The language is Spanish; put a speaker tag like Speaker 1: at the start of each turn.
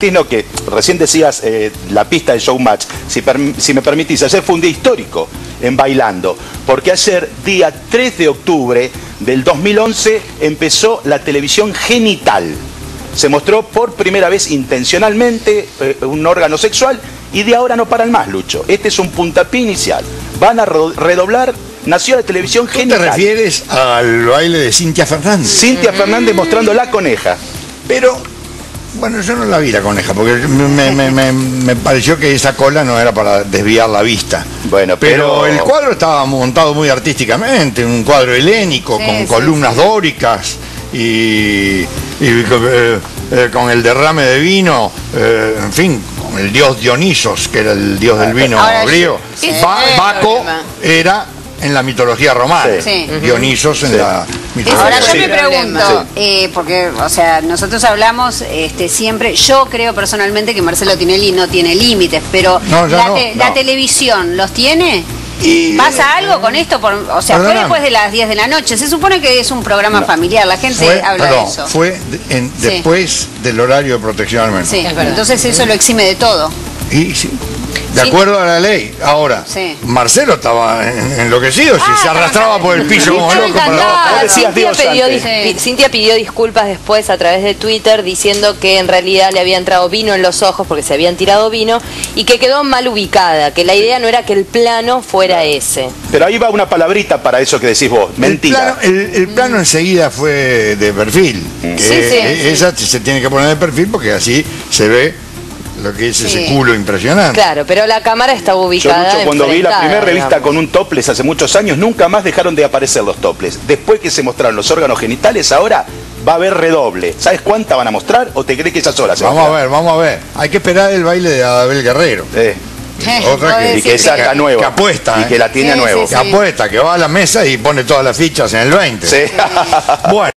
Speaker 1: Tino, que recién decías la pista de Showmatch. Si me permitís, ayer fue un día histórico en Bailando, porque ayer, día 3 de octubre del 2011, empezó la televisión genital. Se mostró por primera vez intencionalmente un órgano sexual y de ahora no paran más, Lucho. Este es un puntapié inicial. Van a redoblar. Nació la televisión genital.
Speaker 2: ¿Te refieres al baile de Cintia Fernández?
Speaker 1: Cintia Fernández mostrando la coneja.
Speaker 2: Pero, bueno, yo no la vi la coneja, porque me pareció que esa cola no era para desviar la vista.
Speaker 1: Bueno, pero
Speaker 2: el cuadro estaba montado muy artísticamente, un cuadro helénico, con columnas dóricas y con el derrame de vino, en fin, con el dios Dionisos, que era el dios del vino griego. Baco era en la mitología romana, Dionisos en la mitología.
Speaker 3: Ahora yo me pregunto, porque, o sea, nosotros hablamos siempre, yo creo personalmente que Marcelo Tinelli no tiene límites, pero la televisión, ¿los tiene? ¿Pasa algo con esto? O sea, fue después de las 10 de la noche. Se supone que es un programa familiar, la gente habla de eso.
Speaker 2: Fue después del horario de protección al menor.
Speaker 3: Sí, entonces eso lo exime de todo.
Speaker 2: De acuerdo a la ley. Ahora, Marcelo estaba enloquecido, se arrastraba por el piso como loco.
Speaker 4: Cintia pidió disculpas después a través de Twitter diciendo que en realidad le había entrado vino en los ojos porque se habían tirado vino y que quedó mal ubicada, que la idea no era que el plano fuera ese.
Speaker 1: Pero ahí va una palabrita para eso que decís vos, mentira.
Speaker 2: El plano enseguida fue de perfil. Esa se tiene que poner de perfil porque así se ve lo que es ese culo impresionante.
Speaker 4: Claro, pero la cámara estaba ubicada.
Speaker 1: Yo, Lucho, cuando vi la primera revista con un topless hace muchos años, nunca más dejaron de aparecer los topless. Después que se mostraron los órganos genitales, ahora va a haber redoble. ¿Sabes cuánta van a mostrar o te crees que esas horas se van a mostrar?
Speaker 2: Vamos a ver. Hay que esperar el baile de Adabel Guerrero. Otra
Speaker 1: que saca nueva.
Speaker 2: Que apuesta.
Speaker 1: Y que la tiene nuevo.
Speaker 2: Que apuesta, que va a la mesa y pone todas las fichas en el 20.
Speaker 1: Sí.
Speaker 2: Bueno.